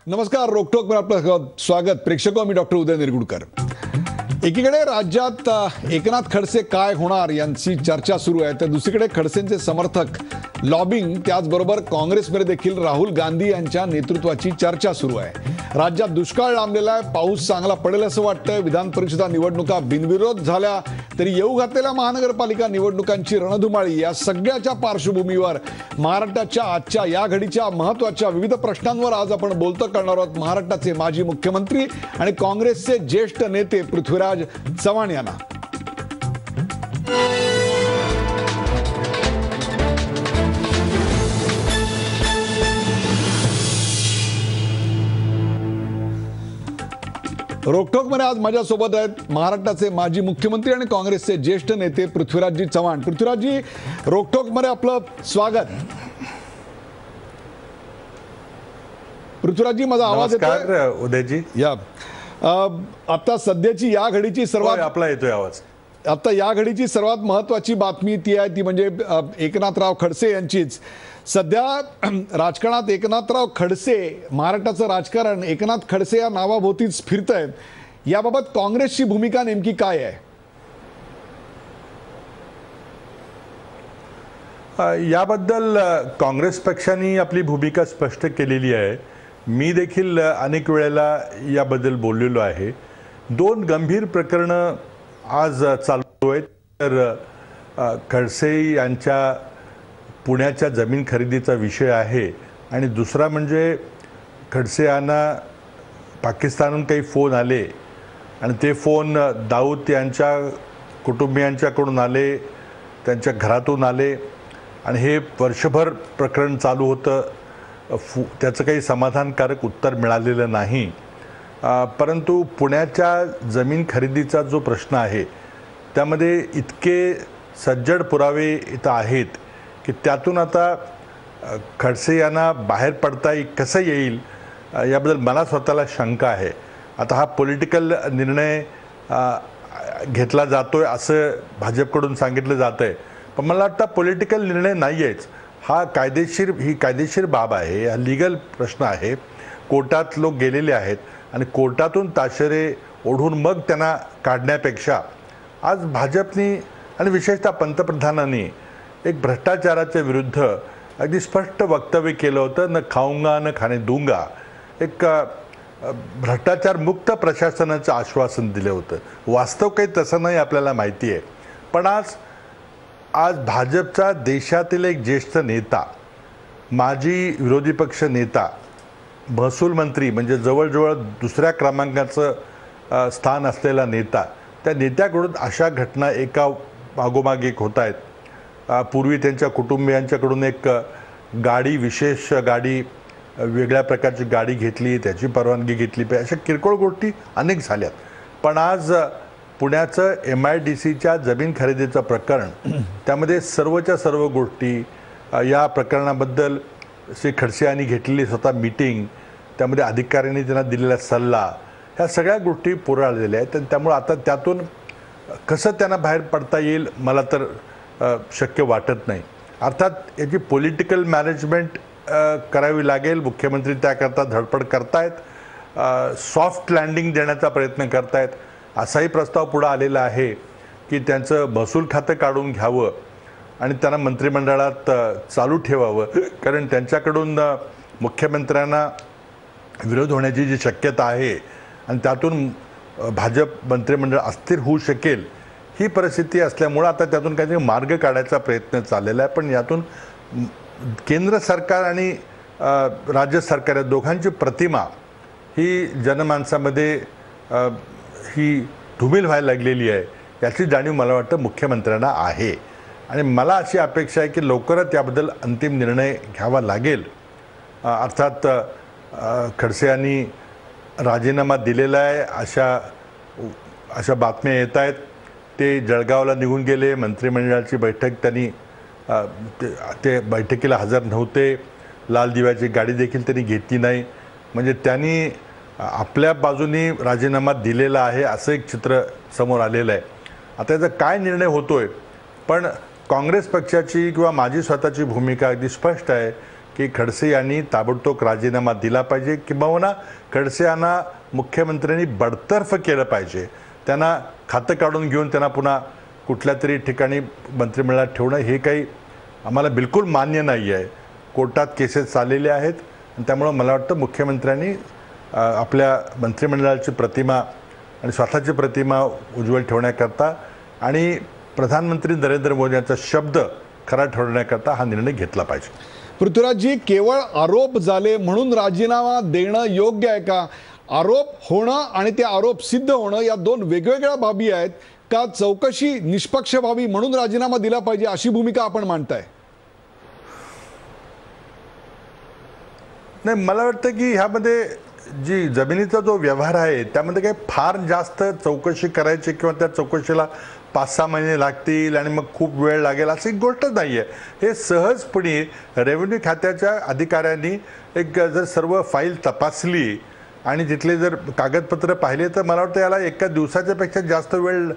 नमस्कार, रोकठोक में आपलं स्वागत. प्रेक्षको, मी डॉक्टर उदय निरगुडकर. एकीकडे राज्यात एकनाथ खडसे काय होणार यांची चर्चा सुरू आहे, तर दुसरीकडे खडसेंचे समर्थक लॉबिंग, त्याचबरोबर काँग्रेसमध्ये देखील राहुल गांधी यांच्या नेतृत्वाची चर्चा सुरू आहे. राज्यात दुष्काळ लांबलेला आहे, पाऊस चांगला पडेल असं वाटतंय. विधान परिषदा निवडणुका बिनविरोध झाल्या तरी येऊ घातलेल्या महानगरपालिका निवडणुकांची रणधुमाळी, या सगळ्याच्या पार्श्वभूमीवर महाराष्ट्राच्या आजच्या या घडीच्या महत्त्वाच्या विविध प्रश्नांवर आज आपण बोलतो करणार आहोत. महाराष्ट्राचे माजी मुख्यमंत्री आणि काँग्रेसचे ज्येष्ठ नेते पृथ्वीराज चव्हाण यांना. रोकठोक मध्ये आज माझ्यासोबत आहेत महाराष्ट्राचे माजी मुख्यमंत्री आणि काँग्रेसचे ज्येष्ठ नेते पृथ्वीराजजी चव्हाण. पृथ्वीराजजी, रोकठोक मध्ये आपलं स्वागत. पृथ्वीराजजी, माझा आवाज येतोय? उदयजी, या आता सध्याची या घडीची सर्वात आपला येतोय आवाज. आता या घडीची सर्वात महत्त्वाची बातमी ती आहे, ती म्हणजे एकनाथराव खडसे यांचीच. सध्या राजकारणात एकनाथराव खडसे, महाराष्ट्राचं राजकारण एकनाथ खडसे या नावाभोवतीच फिरतंय. याबाबत काँग्रेसची भूमिका नेमकी काय आहे? याबद्दल काँग्रेस पक्षाने आपली भूमिका स्पष्ट केलेली आहे. मी देखील अनेक वेळेला याबद्दल बोललेलो आहे. दोन गंभीर प्रकरणं आज चालू आहेत. तर खडसे यांच्या पुण्याच्या जमीन खरेदीचा विषय आहे आणि दुसरा म्हणजे खडसे यांना पाकिस्तानहून काही फोन आले आणि ते फोन दाऊद यांच्या कुटुंबियांच्याकडून आले, त्यांच्या घरातून आले आणि हे वर्षभर प्रकरण चालू होतं. त्याचं काही समाधानकारक उत्तर मिळालेलं नाही. परंतु पुण्याच्या जमीन खरेदीचा जो प्रश्न आहे त्यामध्ये इतके सज्जड पुरावे इथं आहेत की त्यातून आता खडसे यांना बाहेर पडता कसं येईल याबद्दल मला स्वतःला शंका आहे. आता हा पॉलिटिकल निर्णय घेतला जातोय असं भाजपकडून सांगितलं जातं आहे, पण मला वाटतं पॉलिटिकल निर्णय नाही आहेच. ही कायदेशीर बाब आहे, हा लीगल प्रश्न आहे. कोर्टात लोक गेलेले आहेत आणि कोर्टातून ताशेरे ओढून मग त्यांना काढण्यापेक्षा आज भाजपनी आणि विशेषतः पंतप्रधानांनी एक भ्रष्टाचाराच्या विरुद्ध अगदी स्पष्ट वक्तव्य केलं होतं. न खाऊंगा न खाणे दूंगा, एक भ्रष्टाचार मुक्त प्रशासनाचं आश्वासन दिलं होतं. वास्तव काही तसं नाही, आपल्याला माहिती आहे. पण आज भाजपचा देशातील एक ज्येष्ठ नेता, माजी विरोधी पक्ष नेता, महसूल मंत्री म्हणजे जवळजवळ दुसऱ्या क्रमांकाचं स्थान असलेला नेता, त्या नेत्याकडून अशा घटना एका मागोमाग एक होत आहेत. पूर्वी त्यांच्या कुटुंबियांच्याकडून एक गाडी, विशेष गाडी, वेगळ्या प्रकारची गाडी घेतली, त्याची परवानगी घेतली पाहिजे, अशा किरकोळ गोष्टी अनेक झाल्यात. पण आज पुण्याचं MIDCच्या जमीन खरेदीचं प्रकरण, त्यामध्ये सर्वच्या सर्व गोष्टी, या प्रकरणाबद्दल श्री खडसे यांनी घेतलेली स्वतः मीटिंग, त्यामध्ये अधिकाऱ्यांनी त्यांना दिलेला सल्ला, ह्या सगळ्या गोष्टी पुराळलेल्या आहेत. आणि त्यामुळे आता त्यातून कसं त्यांना बाहेर पडता येईल मला तर शक्य वाटत नाही. अर्थात याची पॉलिटिकल मॅनेजमेंट करावी लागेल. मुख्यमंत्री त्याकरता धडपड करतायत, सॉफ्ट लँडिंग देण्याचा प्रयत्न करतायत. असाही प्रस्ताव पुढे आलेला आहे की त्यांचं महसूल खातं काढून घ्यावं आणि त्यांना मंत्रिमंडळात चालू ठेवावं, कारण त्यांच्याकडून मुख्यमंत्र्यांना विरोध होण्याची जी शक्यता आहे आणि त्यातून भाजप मंत्रिमंडळ अस्थिर होऊ शकेल, ही परिस्थिती असल्यामुळं आता त्यातून काहीतरी मार्ग काढायचा प्रयत्न चाललेला आहे. पण यातून केंद्र सरकार आणि राज्य सरकार या दोघांची प्रतिमा ही जनमानसामध्ये ही धुमिल व्हायला लागलेली आहे, याची जाणीव मला वाटतं मुख्यमंत्र्यांना आहे. आणि मला अशी अपेक्षा आहे की लवकरच याबद्दल अंतिम निर्णय घ्यावा लागेल. अर्थात खडसे यांनी राजीनामा दिलेला आहे अशा बातम्या येत आहेत. ते जळगावला निघून गेले. मंत्रिमंडळाची बैठक त्यांनी ते बैठकीला हजर नव्हते. लाल दिव्याची गाडी देखील त्यांनी घेतली नाही. म्हणजे त्यांनी आपल्या बाजूनी राजीनामा दिलेला आहे असं एक चित्र समोर आलेलं आहे. आता याचा काय निर्णय होतोय, पण काँग्रेस पक्षाची किंवा माझी स्वतःची भूमिका अगदी स्पष्ट आहे की खडसे यांनी ताबडतोब राजीनामा दिला पाहिजे, किंबहुना खडसे यांना मुख्यमंत्र्यांनी बडतर्फ केलं पाहिजे. त्यांना खातं काढून घेऊन त्यांना पुन्हा कुठल्या तरी ठिकाणी मंत्रिमंडळात ठेवणं हे काही आम्हाला बिलकुल मान्य नाही आहे. कोर्टात केसेस चाललेले आहेत आणि त्यामुळं मला वाटतं मुख्यमंत्र्यांनी आपल्या मंत्रिमंडळाची प्रतिमा आणि स्वतःची प्रतिमा उज्ज्वल ठेवण्याकरता आणि प्रधानमंत्री नरेंद्र मोदी यांचा शब्द खरा ठरवण्याकरता हा निर्णय घेतला पाहिजे. पृथ्वीराजजी, केवळ आरोप झाले म्हणून राजीनामा देणं योग्य आहे का? आरोप होणं आणि ते आरोप सिद्ध होणं या दोन वेगवेगळ्या बाबी आहेत का? चौकशी निष्पक्ष व्हावी म्हणून राजीनामा दिला पाहिजे अशी भूमिका आपण मांडताय? नाही, मला वाटतं की ह्यामध्ये जी जमिनीचा जो व्यवहार आहे त्यामध्ये काही फार जास्त चौकशी करायची किंवा त्या चौकशीला 5-6 महिने लागतील आणि मग खूप वेळ लागेल अशी गोष्ट नाही आहे. हे सहजपणे रेव्हेन्यू खात्याच्या अधिकाऱ्यांनी एक जर सर्व फाईल तपासली आणि तिथले जर कागदपत्र पाहिले तर मला वाटतं याला एका दिवसाच्या पेक्षा जास्त वेळ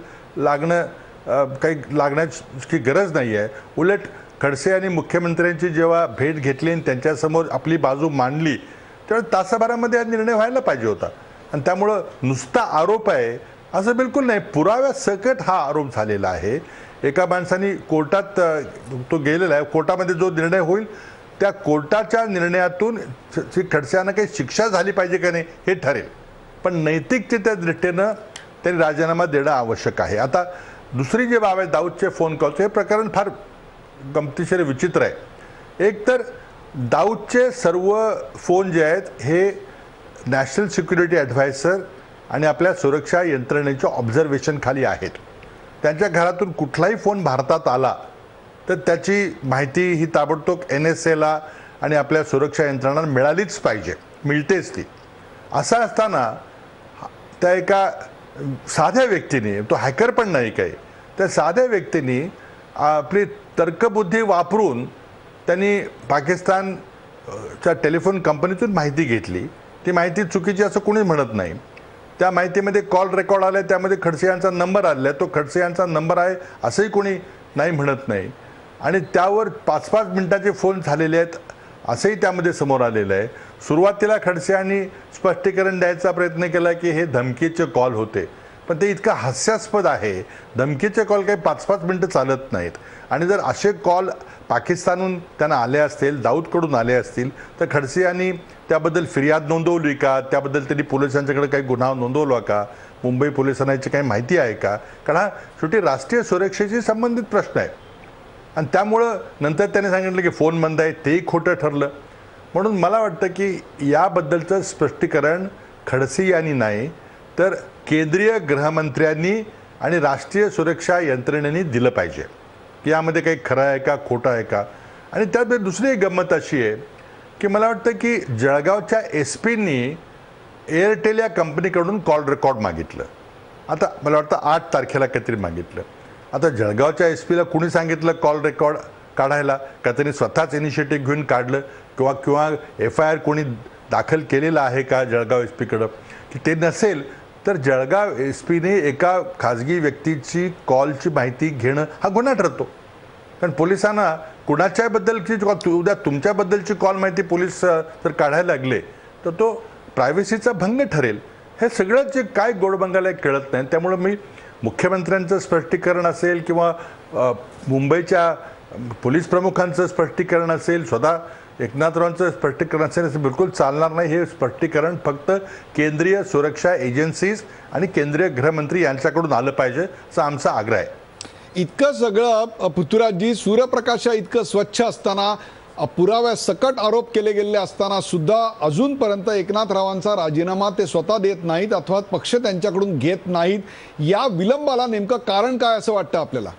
लागण्याची गरज नाही आहे. उलट खडसे आणि मुख्यमंत्र्यांची जेव्हा भेट घेतली आणि त्यांच्यासमोर आपली बाजू मांडली तेव्हा तासाभरामध्ये हा निर्णय व्हायला पाहिजे होता. आणि त्यामुळं नुसता आरोप आहे असं बिलकुल नाही, पुराव्यासकट हा आरोप झालेला आहे. एका माणसाने कोर्टात तो गेलेला आहे, कोर्टामध्ये जो निर्णय होईल त्या कोर्टाच्या निर्णयातून खडसेंना काही शिक्षा झाली पाहिजे का नाही हे ठरेल. पण नैतिकतेच्या दृष्टीनं त्यांनी राजीनामा देणं आवश्यक आहे. आता दुसरी जी बाब आहे दाऊदचे फोन कॉल्स, हे प्रकरण फार गमतीशीर विचित्र आहे. एक तर दाऊदचे सर्व फोन जे आहेत हे नॅशनल सिक्युरिटी ॲडव्हायझर आणि आपल्या सुरक्षा यंत्रणेच्या ऑब्झर्वेशन खाली आहेत. त्यांच्या घरातून कुठलाही फोन भारतात आला तर त्याची माहिती ही ताबडतोब NSAला आणि आपल्या सुरक्षा यंत्रणांना मिळालीच पाहिजे, मिळतेच ती. असं असताना त्या एका साध्या व्यक्तीने, तो हॅकर पण नाही काही, त्या साध्या व्यक्तीने आपली तर्कबुद्धी वापरून त्यांनी पाकिस्तानच्या टेलिफोन कंपनीतून माहिती घेतली. ती माहिती चुकीची असं कोणी म्हणत नाही. त्या माहितीमध्ये कॉल रेकॉर्ड आला, त्यामध्ये खडसे यांचा नंबर आलेला आहे, तो खडसे यांचा नंबर आहे असंही कोणी नाही म्हणत नाही. आणि त्यावर 5-5 मिनिटाचे फोन झालेले आहेत असंही त्यामध्ये समोर आलेलं आहे. सुरुवातीला खडसे यांनी स्पष्टीकरण द्यायचा प्रयत्न केला की हे धमकीचे कॉल होते, पण ते इतकं हास्यास्पद आहे. धमकीचे कॉल काही 5-5 मिनिटं चालत नाहीत. आणि जर असे कॉल पाकिस्तानहून त्यांना आले असतील, दाऊदकडून आले असतील तर खडसे यांनी त्याबद्दल फिर्याद नोंदवली का? त्याबद्दल त्यांनी पोलिसांच्याकडे काही गुन्हा नोंदवला का? मुंबई पोलिसांना याची काही माहिती आहे का? कारण हा शेवटी राष्ट्रीय सुरक्षेशी संबंधित प्रश्न आहे. आणि त्यामुळं नंतर त्यांनी सांगितलं की फोन बंद आहे, तेही खोटं ठरलं. म्हणून मला वाटतं की याबद्दलचं स्पष्टीकरण खडसे यांनी नाही तर केंद्रीय गृहमंत्र्यांनी आणि राष्ट्रीय सुरक्षा यंत्रणेने दिलं पाहिजे की यामध्ये काही खरं आहे का, खोटं आहे का. आणि त्यात दुसरी एक गंमत अशी आहे की मला वाटतं की जळगावच्या SPनी एअरटेल या कंपनीकडून कॉल रेकॉर्ड मागितलं. आता मला वाटतं 8 तारखेला काहीतरी मागितलं. आता जळगावच्या SPला कुणी सांगितलं कॉल रेकॉर्ड काढायला का? त्यांनी स्वतःच इनिशिएटिव्ह घेऊन काढलं किंवा FIR कोणी दाखल केलेला आहे का जळगाव SPकडं? की ते नसेल तर जळगाव SPने एका खाजगी व्यक्तीची कॉलची माहिती घेणं हा गुन्हा ठरतो. कारण पोलिसांना कुणाच्याबद्दलची उद्या तुमच्याबद्दलची कॉल माहिती पोलीस जर काढायला लागले तर तो प्रायव्हसीचा भंग ठरेल. हे सगळं जे काय गोडबंगाला कळत नाही. त्यामुळे मी मुख्यमंत्र्यांचं स्पष्टीकरण असेल किंवा मुंबईच्या पोलीस प्रमुखांचं स्पष्टीकरण असेल, स्वतः एकनाथरावांचं स्पष्टीकरण असेल, असं बिलकुल चालणार नाही. हे स्पष्टीकरण फक्त केंद्रीय सुरक्षा एजन्सीज आणि केंद्रीय गृहमंत्री यांच्याकडून आलं पाहिजे असा आमचा आग्रह आहे. इतकं सगळं पृथ्वीराजजी, सूर्यप्रकाशा इतकं स्वच्छ असताना, पुराव्यासकट आरोप केले गेलेले असताना सुद्धा अजूनपर्यंत एकनाथरावांचा राजीनामा ते स्वतः देत नाहीत अथवा पक्ष त्यांच्याकडून घेत नाहीत. या विलंबाला नेमकं कारण काय असं वाटतं आपल्याला?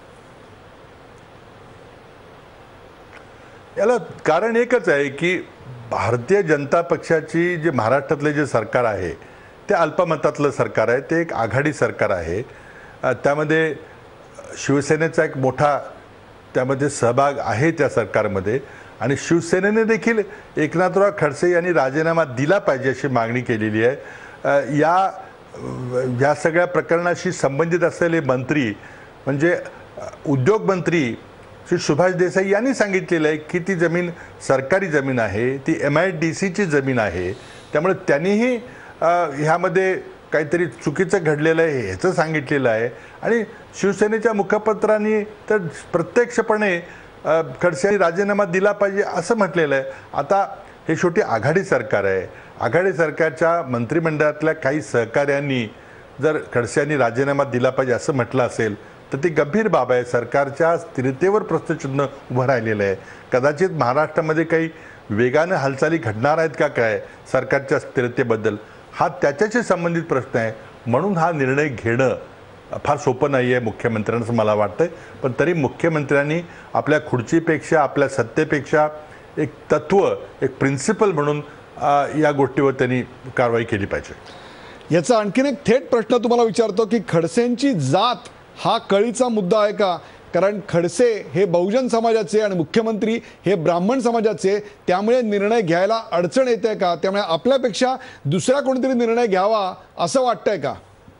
याला कारण एकच आहे की भारतीय जनता पक्षाची जे महाराष्ट्रातले जे सरकार आहे ते अल्पमतातलं सरकार आहे. ते एक आघाडी सरकार आहे. त्यामध्ये शिवसेनेचा एक मोठा त्यामध्ये सहभाग आहे त्या सरकारमध्ये. आणि शिवसेनेने देखील एकनाथराव खडसे यांनी राजीनामा दिला पाहिजे अशी मागणी केलेली आहे. या सगळ्या प्रकरणाशी संबंधित असलेले मंत्री म्हणजे उद्योग मंत्री श्री सुभाष देसाई यांनी सांगितलेलं आहे की ती जमीन सरकारी जमीन आहे, ती MIDCची जमीन आहे. त्यामुळे त्यांनीही ह्यामध्ये काहीतरी चुकीचं घडलेलं आहे ह्याचं सांगितलेलं आहे. आणि शिवसेनेच्या मुखपत्रांनी तर प्रत्यक्षपणे खडसे यांनी राजीनामा दिला पाहिजे असं म्हटलेलं आहे. आता हे शेवटी आघाडी सरकार आहे. आघाडी सरकारच्या मंत्रिमंडळातल्या काही सहकाऱ्यांनी जर खडसे यांनी राजीनामा दिला पाहिजे असं म्हटलं असेल तर ती गंभीर बाब आहे. सरकारच्या स्थिरतेवर प्रश्नचिन्ह उभं राहिलेलं आहे. कदाचित महाराष्ट्रामध्ये काही वेगाने हालचाली घडणार आहेत का काय सरकारच्या स्थिरतेबद्दल, हा त्याच्याशी संबंधित प्रश्न आहे. म्हणून हा निर्णय घेणं फार सोपं नाही आहे मुख्यमंत्र्यांचं मला वाटतंय. पण तरी मुख्यमंत्र्यांनी आपल्या खुर्चीपेक्षा, आपल्या सत्तेपेक्षा एक तत्व, एक प्रिन्सिपल म्हणून या गोष्टीवर त्यांनी कारवाई केली पाहिजे. याचा आणखीन एक थेट प्रश्न तुम्हाला विचारतो की खडसेंची जात हा कळीचा मुद्दा आहे का? कारण खडसे हे बहुजन समाजाचे आणि मुख्यमंत्री हे ब्राह्मण समाजाचे, त्यामुळे निर्णय घ्यायला अडचण येते का? त्यामुळे आपल्यापेक्षा दुसरा कोणीतरी निर्णय घ्यावा असं वाटतंय का?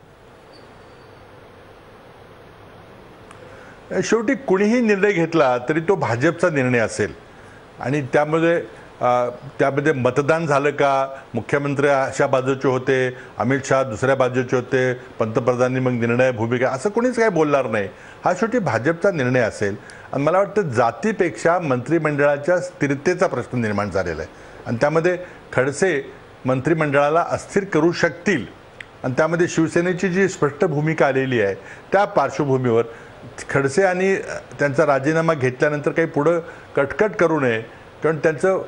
शेवटी कुणीही निर्णय घेतला तरी तो भाजपचा निर्णय असेल आणि त्यामध्ये मतदान झालं का, मुख्यमंत्री अशा बाजूचे होते, अमित शहा दुसऱ्या बाजूचे होते, पंतप्रधानांनी मग निर्णय भूमिका असं कोणीच काही बोलणार नाही. हा शेवटी भाजपचा निर्णय असेल. आणि मला वाटतं जातीपेक्षा मंत्रिमंडळाच्या स्थिरतेचा प्रश्न निर्माण झालेला आहे आणि त्यामध्ये खडसे मंत्रिमंडळाला अस्थिर करू शकतील. आणि त्यामध्ये शिवसेनेची जी स्पष्ट भूमिका आलेली आहे त्या पार्श्वभूमीवर खडसे आणि त्यांचा राजीनामा घेतल्यानंतर काही पुढं कटकट करू नये. कारण त्यांचं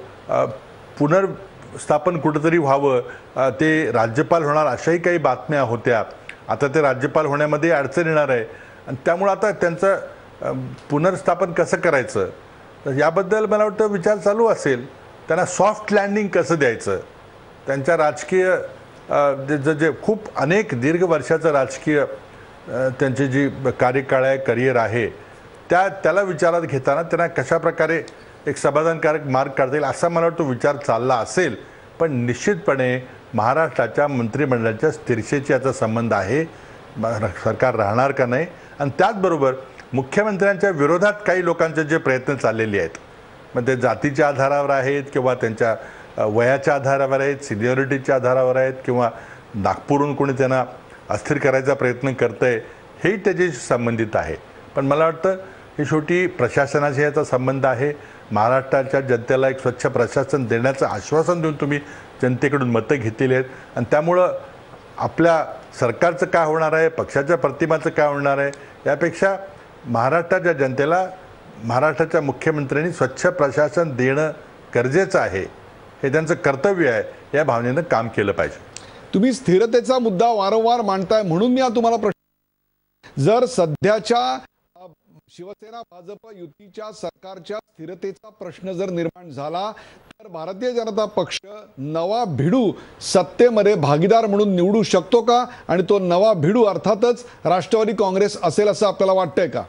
पुनर्स्थापन कुठंतरी व्हावं, ते राज्यपाल होणार अशाही काही बातम्या होत्या. आता ते राज्यपाल होण्यामध्ये अडचण येणार आहे आणि त्यामुळं आता त्यांचं पुनर्स्थापन कसं करायचं तर याबद्दल मला वाटतं विचार चालू असेल. त्यांना सॉफ्ट लँडिंग कसं द्यायचं, त्यांच्या राजकीय जे खूप अनेक दीर्घ वर्षाचं राजकीय त्यांची जी कार्यकाळ आहे, करिअर आहे, त्याला विचारात घेताना त्यांना कशाप्रकारे एक समाधानकारक मार्ग काढता येईल असा मला वाटतं विचार चालला असेल. पण निश्चितपणे महाराष्ट्राच्या मंत्रिमंडळाच्या स्थिरतेशी याचा संबंध आहे. सरकार राहणार का नाही. आणि त्याचबरोबर मुख्यमंत्र्यांच्या विरोधात काही लोकांचे जे प्रयत्न चाललेले आहेत, मग ते जातीच्या आधारावर आहेत किंवा त्यांच्या वयाच्या आधारावर आहेत, सिनियरिटीच्या आधारावर आहेत किंवा नागपूरहून कोणी त्यांना अस्थिर करायचा प्रयत्न करतंय, हेही त्याच्याशी संबंधित आहे. पण मला वाटतं हे शेवटी प्रशासनाशी याचा संबंध आहे. महाराष्ट्राच्या जनतेला एक स्वच्छ प्रशासन देण्याचं आश्वासन देऊन तुम्ही जनतेकडून मतं घेतलेली आहेत आणि त्यामुळं आपल्या सरकारचं काय होणार आहे, पक्षाच्या प्रतिमाचं काय होणार आहे, यापेक्षा महाराष्ट्राच्या जनतेला महाराष्ट्राच्या मुख्यमंत्र्यांनी स्वच्छ प्रशासन देणं गरजेचं आहे, हे त्यांचं कर्तव्य आहे. या भावनेनं काम केलं पाहिजे. तुम्ही स्थिरतेचा मुद्दा वारंवार मांडताय म्हणून मी तुम्हाला प्रश्न, जर सध्याच्या शिवसेना भाजप युतीच्या सरकारच्या स्थिरतेचा प्रश्न जर निर्माण झाला तर भारतीय जनता पक्ष नवा भिडू सत्तेमध्ये भागीदार म्हणून निवडू शकतो का? आणि तो नवा भिडू अर्थातच राष्ट्रवादी काँग्रेस असेल असं आपल्याला वाटतंय का?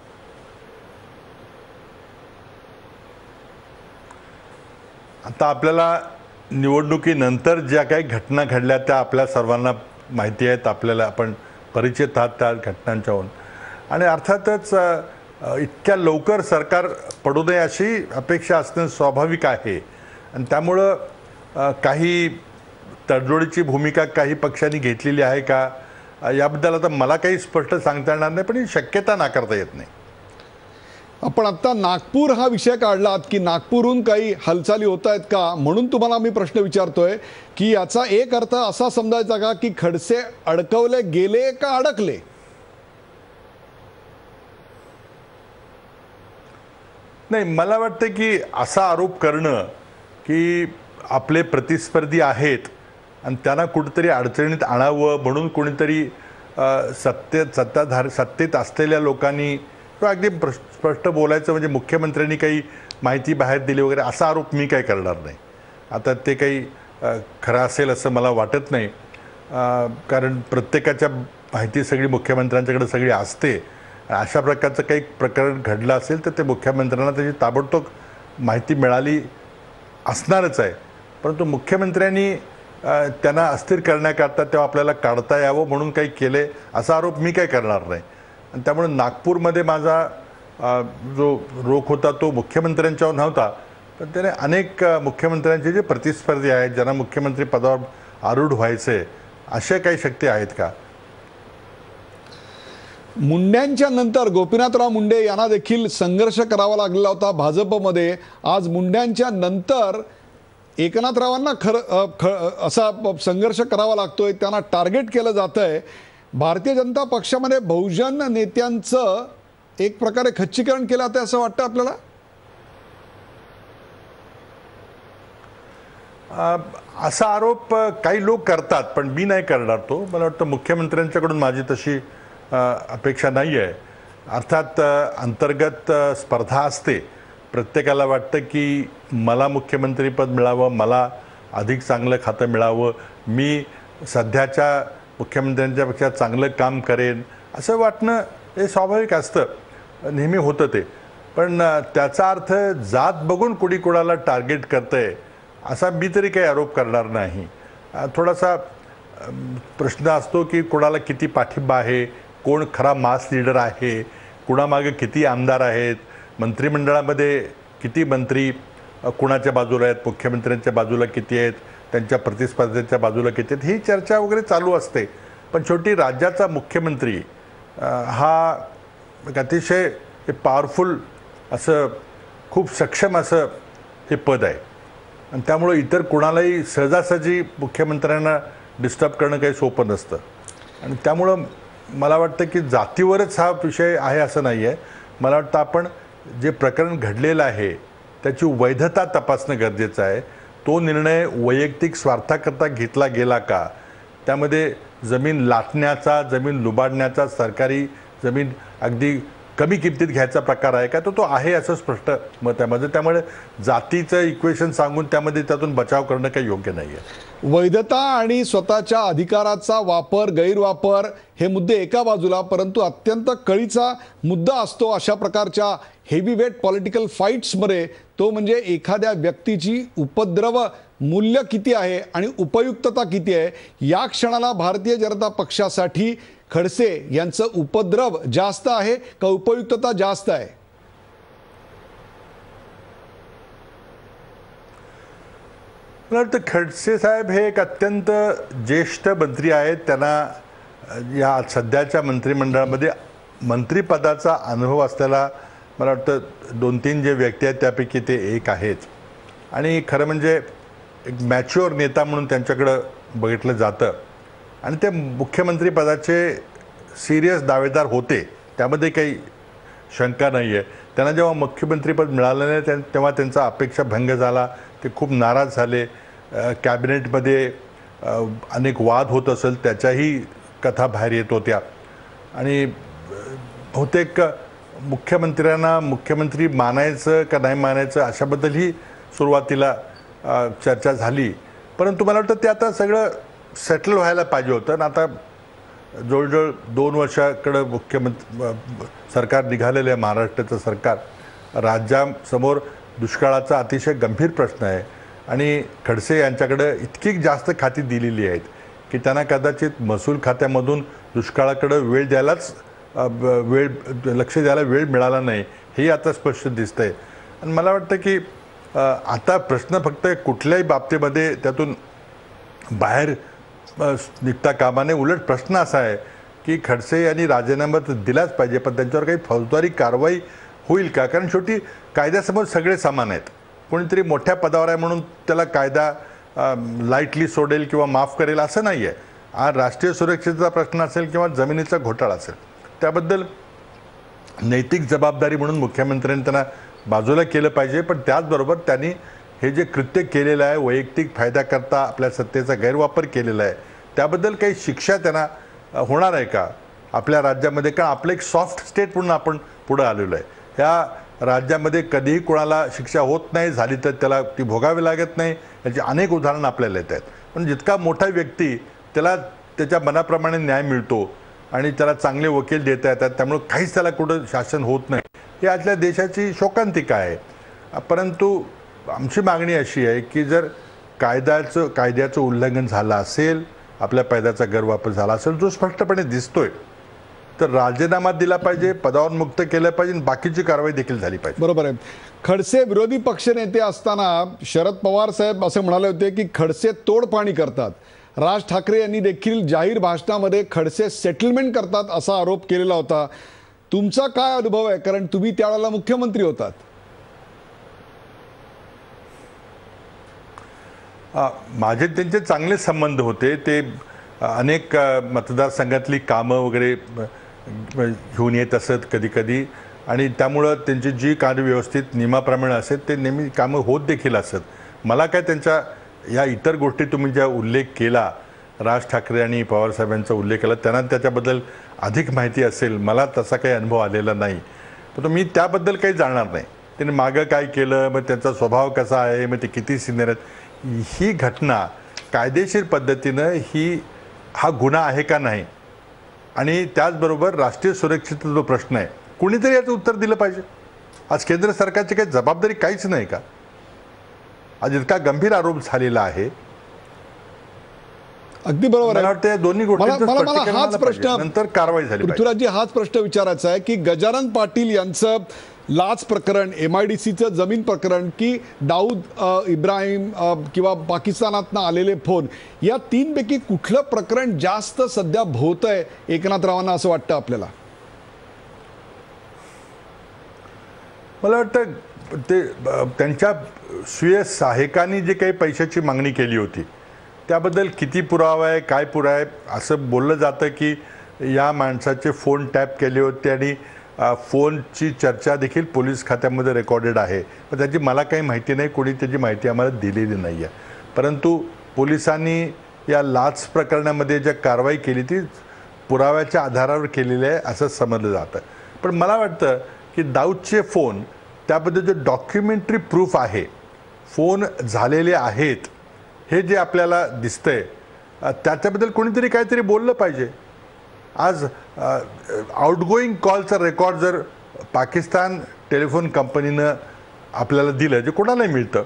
आता आपल्याला निवडणुकीनंतर ज्या काही घटना घडल्या त्या आपल्या सर्वांना माहिती आहेत, आपल्याला आपण परिचित आहात त्या घटनांच्याहून. आणि अर्थातच इतक्या लवकर सरकार पडू नये अशी अपेक्षा असणं स्वाभाविक आहे. आणि त्यामुळं काही तडजोडीची भूमिका काही पक्षांनी घेतलेली आहे का याबद्दल आता मला काही स्पष्ट सांगता येणार नाही, पण ही शक्यता नाकारता येत नाही. आपण आता नागपूर हा विषय काढलात की नागपूरहून काही हालचाली होत आहेत का, म्हणून तुम्हाला मी प्रश्न विचारतोय की याचा एक अर्थ असा समजायचा का की खडसे अडकवले गेले का अडकले? नाही, मला वाटतं की असा आरोप करणं की आपले प्रतिस्पर्धी आहेत आणि त्यांना कुठेतरी अडचणीत आणावं म्हणून कोणीतरी सत्तेत असलेल्या लोकांनी किंवा अगदी स्पष्ट बोलायचं म्हणजे मुख्यमंत्र्यांनी काही माहिती बाहेर दिली वगैरे असा आरोप मी काय करणार नाही. आता ते काही खरं असेल असं मला वाटत नाही, कारण प्रत्येकाच्या माहिती सगळी मुख्यमंत्र्यांच्याकडे सगळी असते. अशा प्रकारचं काही प्रकरण घडलं असेल तर ते मुख्यमंत्र्यांना त्याची ताबडतोब माहिती मिळाली असणारच आहे. परंतु मुख्यमंत्र्यांनी त्यांना अस्थिर करण्याकरता तेव्हा आपल्याला काढता यावं म्हणून काही केले असा आरोप मी काय करणार नाही. आणि त्यामुळे नागपूरमध्ये माझा जो रोख होता तो मुख्यमंत्र्यांच्यावर नव्हता, पण त्याने अनेक मुख्यमंत्र्यांचे जे प्रतिस्पर्धी आहेत ज्यांना मुख्यमंत्री पदावर आरूढ व्हायचे अशा काही शक्ती आहेत का? मुंड्यांच्या नंतर गोपीनाथराव मुंडे यांना देखील संघर्ष करावा लागलेला होता भाजपमध्ये. आज मुंड्यांच्या नंतर एकनाथरावांना असा संघर्ष करावा लागतोय, त्यांना टार्गेट केलं जातंय. भारतीय जनता पक्षामध्ये बहुजन नेत्यांचं एक प्रकारे खच्चीकरण केलं जातं असं वाटतं आपल्याला? असा आरोप काही लोक करतात, पण मी नाही करणार तो. मला वाटतं मुख्यमंत्र्यांच्याकडून माझी तशी अपेक्षा नाही आहे. अर्थात अंतर्गत स्पर्धा असते. प्रत्येकाला वाटतं की मला मुख्यमंत्रीपद मिळावं, मला अधिक चांगलं खातं मिळावं, मी सध्याच्या मुख्यमंत्र्यांच्यापेक्षा चांगलं काम करेन असं वाटणं हे स्वाभाविक असतं, नेहमी होतं ते. पण त्याचा अर्थ जात बघून कुणी कोणाला टार्गेट करतंय असा मी तरी काही आरोप करणार नाही. थोडासा प्रश्न असतो की कोणाला किती पाठिंबा आहे, कोण खरा मास लीडर आहे, कुणामागे किती आमदार आहेत, मंत्रिमंडळामध्ये किती मंत्री कुणाच्या बाजूला आहेत, मुख्यमंत्र्यांच्या बाजूला किती आहेत, त्यांच्या प्रतिस्पर्ध्यांच्या बाजूला किती आहेत, ही चर्चा वगैरे चालू असते. पण शेवटी राज्याचा मुख्यमंत्री हा एक अतिशय पॉवरफुल असं खूप सक्षम असं हे पद आहे आणि त्यामुळे इतर कुणालाही सहजासहजी मुख्यमंत्र्यांना डिस्टर्ब करणं काही सोपं नसतं. आणि त्यामुळं मला वाटतं की जातीवरच हा विषय आहे असं नाही आहे. मला वाटतं आपण जे प्रकरण घडलेलं आहे त्याची वैधता तपासणं गरजेचं आहे. तो निर्णय वैयक्तिक स्वार्थाकरता घेतला गेला का, त्यामध्ये जमीन लाटण्याचा, जमीन लुबाडण्याचा, सरकारी जमीन अगदी कमी किमतीत घ्यायचा प्रकार आहे का, तो आहे असं स्पष्ट मत आहे माझं. त्यामुळे जातीचं इक्वेशन सांगून त्यातून बचाव करणं काही योग्य नाही आहे. वैधता आणि स्वतःच्या अधिकाराचा वापर गैरवापर हे मुद्दे एका बाजूला, परंतु अत्यंत कळीचा मुद्दा असतो अशा प्रकारच्या हेवीवेट पॉलिटिकल फाईट्समध्ये तो म्हणजे एखाद्या व्यक्तीची उपद्रव मूल्य किती आहे आणि उपयुक्तता किती आहे. या क्षणाला भारतीय जनता पक्षासाठी खडसे यांचं उपद्रव जास्त आहे का उपयुक्तता जास्त आहे? मला वाटतं खडसे साहेब हे एक अत्यंत ज्येष्ठ मंत्री आहेत. त्यांना या सध्याच्या मंत्रिमंडळामध्ये मंत्रिपदाचा अनुभव असलेला मला वाटतं 2-3 जे व्यक्ती आहेत त्यापैकी ते एक आहेत. आणि खरं म्हणजे एक मॅच्युअर नेता म्हणून त्यांच्याकडं बघितलं जातं आणि ते मुख्यमंत्रीपदाचे सिरियस दावेदार होते, त्यामध्ये काही शंका नाही आहे. त्यांना जेव्हा मुख्यमंत्रीपद मिळालं नाही तेव्हा त्यांचा अपेक्षाभंग झाला, ते खूप नाराज झाले. कॅबिनेटमध्ये अनेक वाद होत असेल त्याच्याही कथा बाहेर येत होत्या आणि बहुतेक मुख्यमंत्र्यांना मुख्यमंत्री मानायचं का नाही मानायचं अशाबद्दलही सुरुवातीला चर्चा झाली. परंतु मला वाटतं ते आता सगळं सेटल व्हायला पाहिजे होतं. आणि आता जवळजवळ 2 वर्षाकडं सरकार निघालेलं आहे. महाराष्ट्राचं सरकार, राज्यासमोर दुष्काळाचा अतिशय गंभीर प्रश्न आहे आणि खडसे यांच्याकडं इतकी जास्त खाती दिलेली आहेत की त्यांना कदाचित महसूल खात्यामधून दुष्काळाकडं लक्ष द्यायला वेळ मिळाला नाही, हे आता स्पष्ट दिसतंय. आणि मला वाटतं की आता प्रश्न फक्त कुठल्याही बाबतीमध्ये त्यातून बाहेर निघता कामा नये. उलट प्रश्न असा आहे की खडसे यांनी राजीनामा दिलाच पाहिजे, पण त्यांच्यावर काही फौजदारी कारवाई होईल का? कारण शेवटी कायद्यासमोर सगळे समान आहेत. कोणीतरी मोठ्या पदावर आहे म्हणून त्याला कायदा लाईटली सोडेल किंवा माफ करेल असं नाही आहे. हा राष्ट्रीय सुरक्षेचा प्रश्न असेल किंवा जमिनीचा घोटाळा असेल, त्याबद्दल नैतिक जबाबदारी म्हणून मुख्यमंत्र्यांनी त्यांना बाजूला केलं पाहिजे. पण त्याचबरोबर त्यांनी हे जे कृत्य केलेलं आहे, वैयक्तिक फायद्याकरता आपल्या सत्तेचा गैरवापर केलेला आहे, त्याबद्दल काही शिक्षा त्यांना होणार आहे का आपल्या राज्यामध्ये? कारण आपलं एक सॉफ्ट स्टेट म्हणून आपण पुढं आलेलो आहे. ह्या राज्यामध्ये कधीही कोणाला शिक्षा होत नाही, झाली तर त्याला ती भोगावी लागत नाही, याची अनेक उदाहरणं आपल्याला येत आहेत. पण जितका मोठा व्यक्ती त्याला त्याच्या मनाप्रमाणे न्याय मिळतो आणि त्याला चांगले वकील देता येतात, त्यामुळे काहीच त्याला कुठं शासन होत नाही, ही आजच्या देशाची शोकांतिका आहे. परंतु आमची मागणी अशी आहे की जर कायद्याचं उल्लंघन झालं असेल, आपल्या पैद्याचा गैरवापर झाला असेल जो स्पष्टपणे दिसतोय, तर राजीनामा दिला पाहिजे, पदावर मुक्त केलं पाहिजे, बाकीची कारवाई देखील झाली पाहिजे. बरोबर आहे. खडसे विरोधी पक्षनेते असताना शरद पवार साहेब असे म्हणाले होते की खडसे तोडपाणी करतात. राज ठाकरे यांनी देखील जाहीर भाषणामध्ये खडसे सेटलमेंट करतात असा आरोप केलेला होता. तुमचा काय अनुभव आहे, कारण तुम्ही त्यावेळेला मुख्यमंत्री होतात? माझे त्यांचे चांगले संबंध होते. ते अनेक मतदारसंघातली कामं वगैरे घेऊन येत असत कधी कधी, आणि त्यामुळं त्यांची जी कार्य व्यवस्थित नियमाप्रमाणे असत ते नेहमी कामं होत देखील असत. मला काय त्यांच्या या इतर गोष्टी तुम्ही ज्या उल्लेख केला, राज ठाकरे आणि पवारसाहेबांचा उल्लेख केला, त्यांना त्याच्याबद्दल अधिक माहिती असेल. मला तसा काही अनुभव आलेला नाही, पण मी त्याबद्दल काही जाणणार नाही. त्यांनी मागं काय केलं, मग त्यांचा स्वभाव कसा आहे, मग ते किती सिनियर आहेत, ही घटना कायदेशीर पद्धतीनं हा गुन्हा आहे का नाही, आणि त्याचबरोबर राष्ट्रीय सुरक्षेचा जो प्रश्न आहे, कुणीतरी याचं उत्तर दिलं पाहिजे. आज केंद्र सरकारची काही जबाबदारी काहीच नाही का? आज इतका गंभीर आरोप झालेला आहे. अगदी बरोबर आहे. वाटतं दोन्ही गोष्टी हाच प्रश्न नंतर कारवाई झाली. पृथ्वीराजजी, हाच प्रश्न विचारायचा आहे की गजानन पाटील यांचं लाच प्रकरण, MIDCचं जमीन प्रकरण, की दाऊद इब्राहिम किंवा पाकिस्तानातनं आलेले फोन, या तीनपैकी कुठलं प्रकरण जास्त सध्या भोवतंय एकनाथरावांना असं वाटतं आपल्याला? मला वाटतं ते त्यांच्या स्वीय सहायकांनी जे काही पैशाची मागणी केली होती त्याबद्दल किती पुरावा आहे, काय पुरावा आहे, असं बोललं जातं की या माणसाचे फोन टॅप केले होते आणि फोनची चर्चा देखील पोलीस खात्यामध्ये रेकॉर्डेड आहे. पण त्याची मला काही माहिती नाही, कोणी त्याची माहिती आम्हाला दिलेली नाही आहे. परंतु पोलिसांनी या लाच प्रकरणामध्ये ज्या कारवाई केली ती पुराव्याच्या आधारावर केलेली आहे असं समजलं जातं. पण मला वाटतं की दाऊदचे फोन, त्याबद्दल जे डॉक्युमेंटरी प्रूफ आहे, फोन झालेले आहेत हे जे आपल्याला दिसतंय, त्याच्याबद्दल कोणीतरी काहीतरी बोललं पाहिजे. आज आउटगोईंग कॉलचं रेकॉर्ड जर पाकिस्तान टेलिफोन कंपनीनं आपल्याला दिलं, जे कोणालाही मिळतं,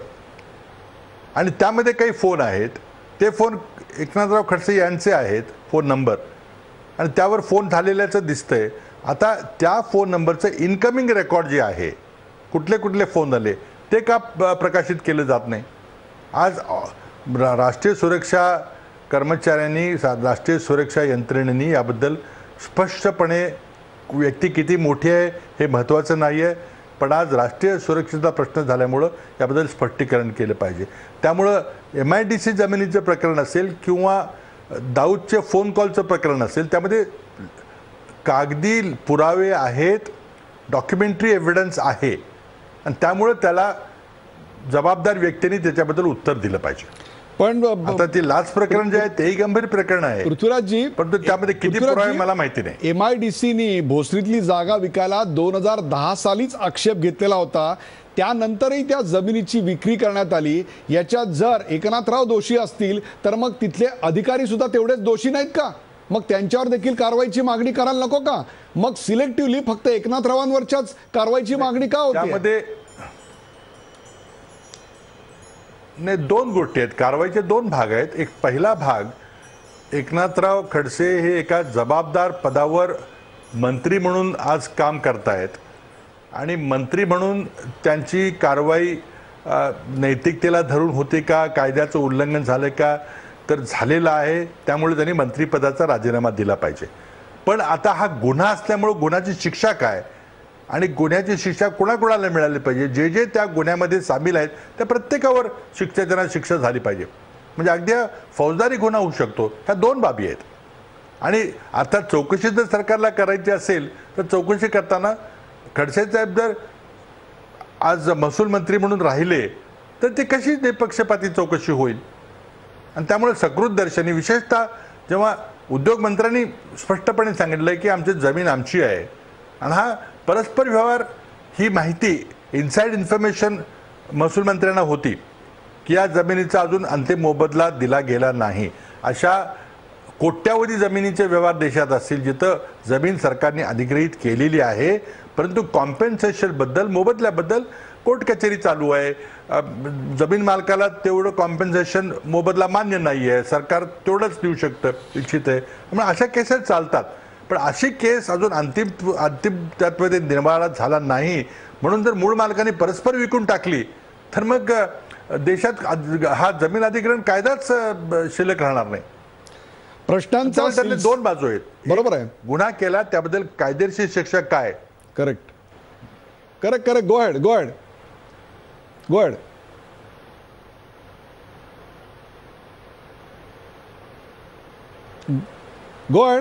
आणि त्यामध्ये काही फोन आहेत, ते फोन एकनाथराव खडसे यांचे आहेत फोन नंबर, आणि त्यावर फोन झालेल्याचं दिसतंय. आता त्या फोन नंबरचं इनकमिंग रेकॉर्ड जे आहे, कुठले कुठले फोन आले ते का प्रकाशित केलं जात नाही? आज राष्ट्रीय सुरक्षा कर्मचाऱ्यांनी, राष्ट्रीय सुरक्षा यंत्रणेने याबद्दल स्पष्टपणे, व्यक्ती किती मोठी आहे हे महत्त्वाचं नाही आहे, पण आज राष्ट्रीय सुरक्षेचा प्रश्न झाल्यामुळं याबद्दल स्पष्टीकरण केलं पाहिजे. त्यामुळं MIDC जमिनीचं प्रकरण असेल किंवा दाऊदचे फोन कॉलचं प्रकरण असेल, त्यामध्ये कागदी पुरावे आहेत, डॉक्युमेंटरी एव्हिडन्स आहे, आणि त्यामुळे त्याला जबाबदार व्यक्तींनी त्याच्याबद्दल उत्तर दिलं पाहिजे. पण आता ते लाच प्रकरण जे आहे तेही गंभीर प्रकरण आहे पृथ्वीराजजी, पण त्यामध्ये किती पुरावे मला माहिती नाही. MIDCनी भोसरीतली जागा विकायला 2010 सालीच आक्षेप घेतलेला होता. त्यानंतरही त्या जमिनीची विक्री करण्यात आली. याच्यात जर एकनाथराव दोषी असतील तर मग तिथले अधिकारी सुद्धा तेवढेच दोषी नाहीत का? मग त्यांच्यावर देखील कारवाईची मागणी करायला नको का? मग सिलेक्टिव्हली फक्त एकनाथरावांवरच्याच कारवाईची मागणी का होते? त्यामध्ये नाही, दोन गोष्टी आहेत. कारवाईचे दोन भाग आहेत. एक पहिला भाग, एकनाथराव खडसे हे एका जबाबदार पदावर मंत्री म्हणून आज काम करतायत, आणि मंत्री म्हणून त्यांची कारवाई नैतिकतेला धरून होते का, कायद्याचं उल्लंघन झालं का, तर झालेलं आहे. त्यामुळे त्यांनी मंत्रिपदाचा राजीनामा दिला पाहिजे. पण आता हा गुन्हा असल्यामुळे गुन्ह्याची शिक्षा काय, आणि गुन्ह्याची शिक्षा कोणाकोणाला मिळाली पाहिजे, जे जे त्या गुन्ह्यामध्ये सामील आहेत त्या प्रत्येकावर त्यांना शिक्षा झाली पाहिजे. म्हणजे अगदी फौजदारी गुन्हा होऊ शकतो. ह्या दोन बाबी आहेत. आणि अर्थात चौकशी जर सरकारला करायची असेल तर चौकशी करताना खडसे साहेब जर आज महसूल मंत्री म्हणून राहिले तर ते कशी निपक्षपाती चौकशी होईल? आणि त्यामुळे सकृत दर्शनी, विशेषतः जेव्हा उद्योग मंत्र्यांनी स्पष्टपणे सांगितलं की आमची जमीन आमची आहे, आणि हा परस्पर व्यवहार, ही माहिती, इनसाइड इन्फॉर्मेशन महसूल मंत्र्यांना होती की या जमिनीचा अजून अंतिम मोबदला दिला गेला नाही. अशा कोट्यावधी जमिनीचे व्यवहार देशात असतील जिथं जमीन सरकारने अधिग्रहित केलेली आहे, परंतु कॉम्पेन्सेशनबद्दल, मोबदल्याबद्दल कोर्ट कचेरी चालू आहे. जमीन मालकाला तेवढं कॉम्पेन्सेशन, मोबदला मान्य नाही आहे, सरकार तेवढंच देऊ शकतं, इच्छित आहे. त्यामुळे अशा केसेस चालतात. पण अशी केस अजून अंतिम त्यामध्ये निर्माण झाला नाही, म्हणून जर मूळ मालकांनी परस्पर विकून टाकली तर मग देशात हा जमीन अधिग्रहण कायदाच शिल्लक राहणार नाही. प्रश्नांचा दोन बाजू आहेत. बरोबर आहे. गुन्हा केला त्याबद्दल कायदेशीर शिक्षा काय. Correct correct correct. Go ahead go ahead go ahead. Go ahead.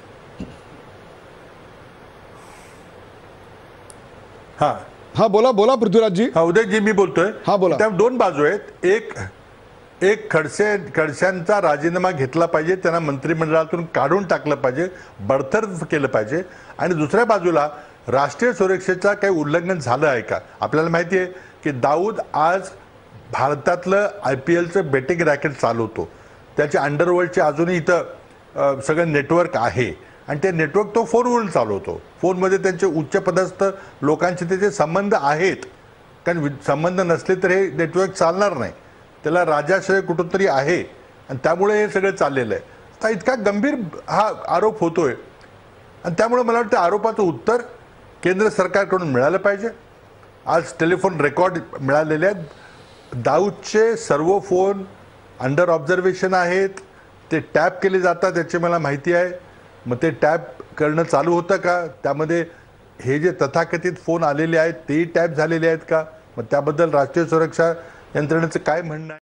हा हा बोला बोला पृथ्वीराजजी. हा उदयजी मी बोलतोय. हा बोला. त्या दोन बाजू आहेत. एक खडसेंचा राजीनामा घेतला पाहिजे, त्यांना मंत्रिमंडळातून काढून टाकलं पाहिजे, बडतर्फ केलं पाहिजे. आणि दुसऱ्या बाजूला राष्ट्रीय सुरक्षेचा काही उल्लंघन झालं आहे का. आपल्याला माहिती आहे की दाऊद आज भारतातलं IPLचं बेटिंग रॅकेट चालवतो. त्याचे अंडरवर्ल्डचे अजूनही इथं सगळं नेटवर्क आहे आणि ते नेटवर्क तो फोनवरून चालवतो. फोनमध्ये त्यांचे उच्चपदस्थ लोकांचे त्याचे संबंध आहेत, कारण संबंध नसले तर हे नेटवर्क चालणार नाही. त्याला राजाश्रय कुठंतरी आहे आणि त्यामुळे हे सगळं चाललेलं आहे. आता इतका गंभीर हा आरोप होतोय आणि त्यामुळे मला वाटतं आरोपाचं उत्तर केंद्र सरकारकडून मिळालं पाहिजे. आज टेलिफोन रेकॉर्ड मिळालेले आहेत. दाऊदचे सर्व फोन अंडर ऑब्झर्वेशन आहेत, ते टॅप केले जातात याची मला माहिती आहे. मग ते टॅप करणं चालू होतं का, त्यामध्ये हे जे तथाकथित फोन आलेले आहेत तेही टॅप झालेले आहेत का, मग त्याबद्दल राष्ट्रीय सुरक्षा यंत्रणेचं काय म्हणणं आहे.